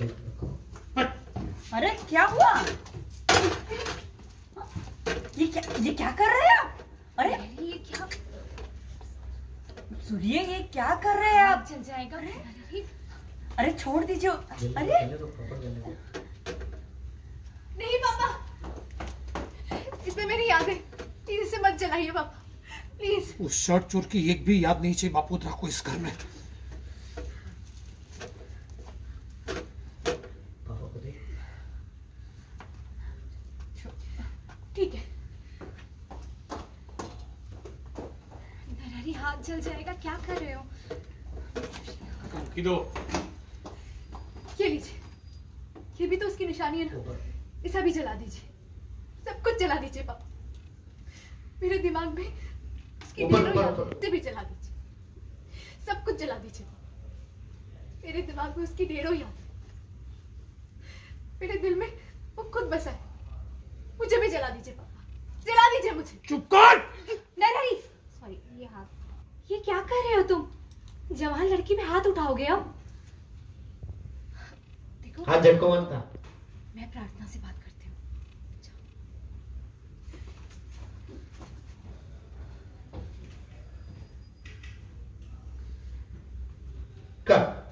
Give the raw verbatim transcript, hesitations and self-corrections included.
अरे क्या हुआ? ये क्या ये क्या कर रहे हैं आप? अरे ये क्या? सूर्य, ये क्या कर रहे हैं आप? चल जाएगा। अरे अरे छोड़ दीजिए। अरे नहीं पापा, इसमें मेरी याद है, प्लीज इसे मत जलाइए पापा, प्लीज। उस शर्ट चोर की एक भी याद नहीं चाहिए बापूद्रा को इस घर में। ठीक है। नरहरी, हाथ जल जाएगा, क्या कर रहे हो? दो। ये लीजिए, ये भी तो उसकी निशानी है ना, इसे भी जला दीजिए, सब कुछ जला दीजिए पापा। मेरे दिमाग में उसकी ढेरों याद है, इसे भी जला दीजिए, सब कुछ जला दीजिए। मेरे दिमाग में उसकी ढेरों याद है, मेरे दिल में वो खुद बसा है, मुझे भी जला दीजिए पापा, जला दीजिए मुझे। चुप कर। नहीं, सॉरी, ये हाथ, ये क्या कर रहे हो तुम? जवान लड़की में हाथ उठाओगे अब? देखो, हाथ झटको मत था। मैं प्रार्थना से बात करती हूँ। कर।